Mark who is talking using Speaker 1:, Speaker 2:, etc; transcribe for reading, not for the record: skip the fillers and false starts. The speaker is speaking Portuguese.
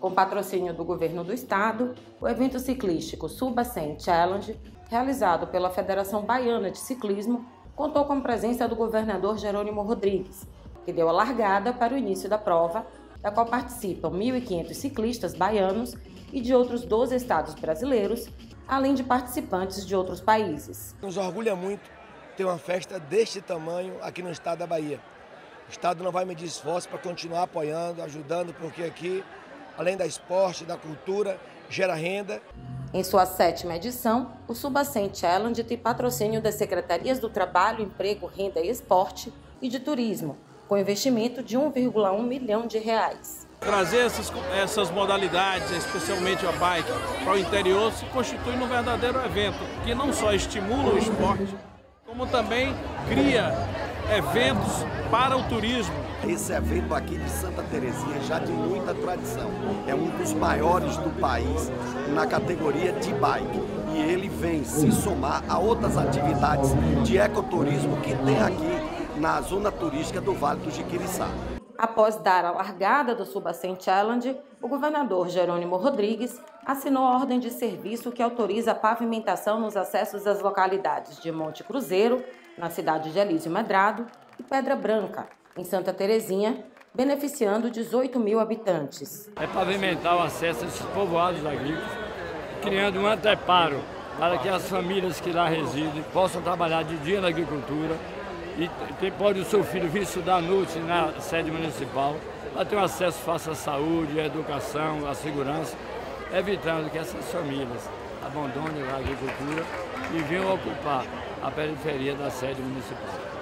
Speaker 1: Com patrocínio do Governo do Estado, o evento ciclístico Suba 100 Challenge, realizado pela Federação Baiana de Ciclismo, contou com a presença do governador Jerônimo Rodrigues, que deu a largada para o início da prova, da qual participam 1.500 ciclistas baianos e de outros 12 estados brasileiros, além de participantes de outros países.
Speaker 2: Nos orgulha muito ter uma festa deste tamanho aqui no estado da Bahia. O estado não vai medir esforço para continuar apoiando, ajudando, porque aqui, além da esporte, da cultura, gera renda.
Speaker 1: Em sua 7ª edição, o Suba 100 Challenge tem patrocínio das Secretarias do Trabalho, Emprego, Renda e Esporte e de Turismo, com investimento de R$1,1 milhão.
Speaker 3: Trazer essas modalidades, especialmente a bike, para o interior se constitui um verdadeiro evento que não só estimula o esporte, como também cria eventos para o turismo.
Speaker 4: Esse evento aqui de Santa Terezinha já de muita tradição. É um dos maiores do país na categoria de bike. E ele vem se somar a outras atividades de ecoturismo que tem aqui na zona turística do Vale do Jiquiriçá.
Speaker 1: Após dar a largada do Suba 100 Challenge, o governador Jerônimo Rodrigues assinou a ordem de serviço que autoriza a pavimentação nos acessos das localidades de Monte Cruzeiro, na cidade de Elísio Medrado, e Pedra Branca, em Santa Terezinha, beneficiando 18 mil habitantes.
Speaker 5: É pavimentar o acesso a esses povoados agrícolas, criando um anteparo para que as famílias que lá residem possam trabalhar de dia na agricultura e pode o seu filho vir estudar à noite na sede municipal, para ter um acesso fácil à saúde, à educação, à segurança, evitando que essas famílias abandonem a agricultura e venham ocupar a periferia da sede municipal.